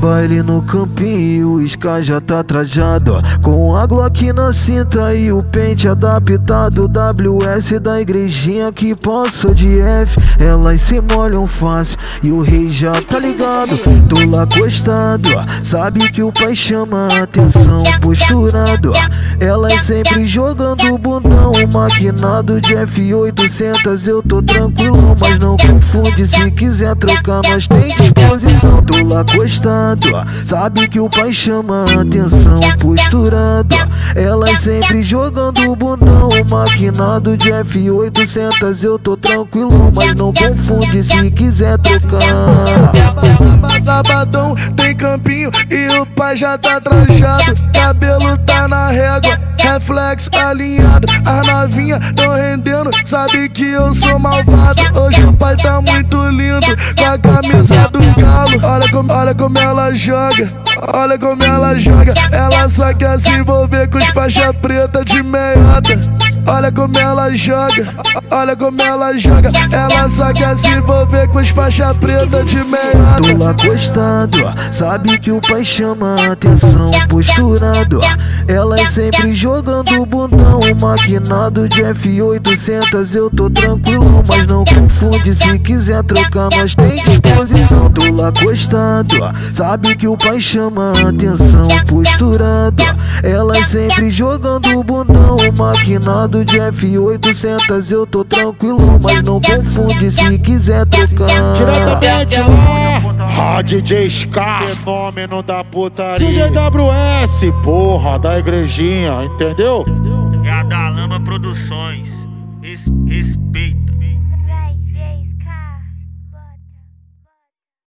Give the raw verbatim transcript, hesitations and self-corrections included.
baile no campinho, o Sky já tá trajado, ó, com a Glock na cinta e o pente adaptado. W S da igrejinha que passa de F, elas se molham fácil e o rei já tá ligado. Tô lá acostado, ó, sabe que o pai chama a atenção, posturado, ó, elas sempre jogando bundão, maquinado de F oitocentos. Eu tô tranquilão, mas não confunde, se quiser trocar nós tem disposição. Tô lá acostado, ó, sabe que o pai chama a atenção, posturado, ó, elas sempre jogando bundão, maquinado de F oitocentos. Eu tô tranquilão, mas não confunde, se quiser trocar. Sabadão tem campinho e o pai já tá trajado, cabelo tá na régua, reflexo alinhado, as novinha tão rendendo, sabe que eu sou malvado. Hoje o pai tá muito lindo, com a camisa do galo. Olha como, olha como ela joga, olha como ela joga. Ela só quer se envolver com os faixa preta de meiota. Olha como ela joga, olha como ela joga. Ela só quer se envolver com os faixa preta de meiota. Tô lá acostado, ó, sabe que o pai chama a atenção, posturado, ó, elas sempre jogando bundão, maquinado de F oitocentos. Eu tô tranquilão, mas não confunde, se quiser trocar nós tem disposição. Tô lá acostado, ó, sabe que o pai chama a atenção, posturado, ó, elas sempre jogando bundão, maquinado de F oitocentos. Eu tô tranquilão, mas não confunde, se quiser trocar. Diretamente lá, ah, D J Scar, fenômeno da putaria. D J W S, porra, da igrejinha, entendeu? É a da Lama Produções. Res, respeito.